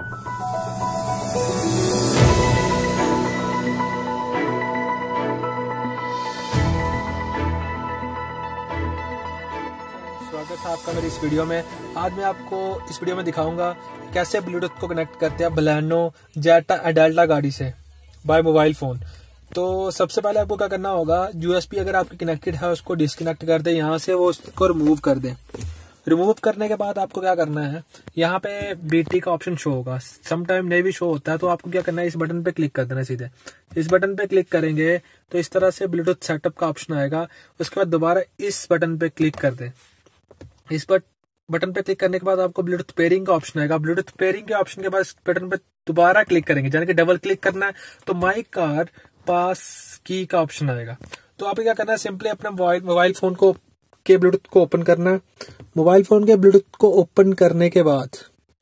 स्वागत है आपका मेरी इस वीडियो में। आज मैं आपको इस वीडियो में दिखाऊंगा कैसे ब्लूटूथ को कनेक्ट करते हैं बलेनो जेटा एडेल्टा गाड़ी से बाय मोबाइल फोन। तो सबसे पहले आपको क्या करना होगा, यूएसबी अगर आपकी कनेक्टेड है उसको डिस्कनेक्ट कर दे, यहाँ से वो उसको रिमूव कर दे। रिमूव करने के बाद आपको क्या करना है, यहाँ पे बीटी का ऑप्शन शो होगा, सम टाइम नहीं भी शो होता है, तो आपको क्या करना है, इस बटन पे क्लिक कर देना। सीधे इस बटन पे क्लिक करेंगे तो इस तरह से ब्लूटूथ सेटअप का ऑप्शन आएगा। उसके बाद दोबारा इस बटन पे क्लिक कर दें। इस बटन पे क्लिक करने के बाद आपको ब्लूटूथ पेयरिंग का ऑप्शन आएगा। ब्लूटूथ पेयरिंग के ऑप्शन के बाद इस बटन पे दोबारा क्लिक करेंगे, यानी कि डबल क्लिक करना है, तो माई कार पास की का ऑप्शन आएगा। तो आपको क्या करना है, सिंपली अपने मोबाइल फोन को के ब्लूटूथ को ओपन करना है। मोबाइल फोन के ब्लूटूथ को ओपन करने के बाद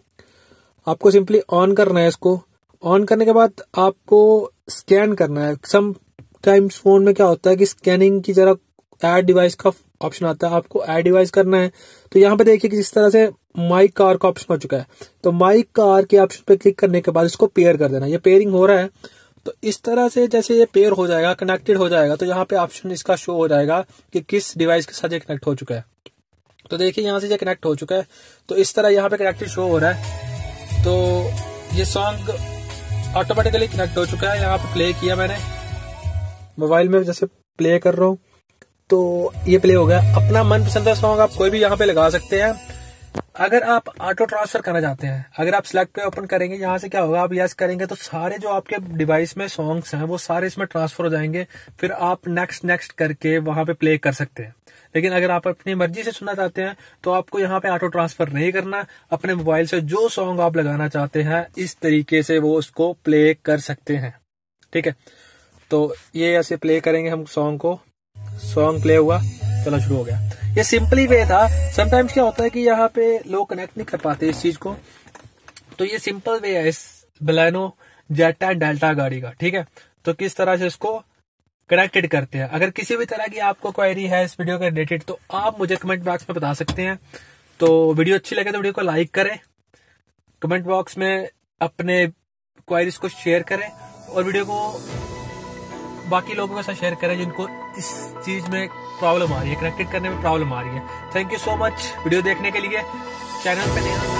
आपको सिंपली ऑन करना है। इसको ऑन करने के बाद आपको स्कैन करना है। सम टाइम्स फोन में क्या होता है कि स्कैनिंग की जरा ऐड डिवाइस का ऑप्शन आता है, आपको ऐड डिवाइस करना है। तो यहाँ पे देखिए कि जिस तरह से माई कार का ऑप्शन हो चुका है, तो माई कार के ऑप्शन पे क्लिक करने के बाद इसको पेयर कर देना। ये पेयरिंग हो रहा है, तो इस तरह से जैसे ये पेयर हो जाएगा, कनेक्टेड हो जाएगा, तो यहाँ पे ऑप्शन इसका शो हो जाएगा कि किस डिवाइस के साथ ये कनेक्ट हो चुका है। तो देखिए यहाँ से ये कनेक्ट हो चुका है, तो इस तरह यहाँ पे कनेक्टेड शो हो रहा है। तो ये सॉन्ग ऑटोमेटिकली कनेक्ट हो चुका है। यहाँ पे प्ले किया मैंने, मोबाइल में जैसे प्ले कर रहा हूँ तो ये प्ले हो गया। अपना मनपसंद सॉन्ग आप कोई भी यहाँ पे लगा सकते हैं। अगर आप ऑटो ट्रांसफर करना चाहते हैं, अगर आप सिलेक्ट पे ओपन करेंगे, यहाँ से क्या होगा, आप यस करेंगे तो सारे जो आपके डिवाइस में सॉन्ग्स हैं वो सारे इसमें ट्रांसफर हो जाएंगे। फिर आप नेक्स्ट करके वहां पे प्ले कर सकते हैं। लेकिन अगर आप अपनी मर्जी से सुनना चाहते हैं तो आपको यहाँ पे ऑटो ट्रांसफर नहीं करना। अपने मोबाइल से जो सॉन्ग आप लगाना चाहते हैं इस तरीके से वो उसको प्ले कर सकते हैं। ठीक है, तो ये ऐसे प्ले करेंगे हम सॉन्ग को। सॉन्ग प्ले हुआ, चलो शुरू हो गया। ये सिंपली वे था। समटाइम्स क्या होता है कि यहाँ पे लोग कनेक्ट नहीं कर पाते इस चीज को, तो ये सिंपल वे है इस बलेनो जेटा डेल्टा गाड़ी का। ठीक है, तो किस तरह से इसको कनेक्टेड करते हैं। अगर किसी भी तरह की आपको क्वेरी है इस वीडियो के रिलेटेड तो आप मुझे कमेंट बॉक्स में बता सकते हैं। तो वीडियो अच्छी लगे तो वीडियो को लाइक करें, कमेंट बॉक्स में अपने क्वेरीज को शेयर करें और वीडियो को बाकी लोगों के साथ शेयर करें जिनको इस चीज में प्रॉब्लम आ रही है, कनेक्टेड करने में प्रॉब्लम आ रही है। Thank you so much video देखने के लिए। चैनल पे नए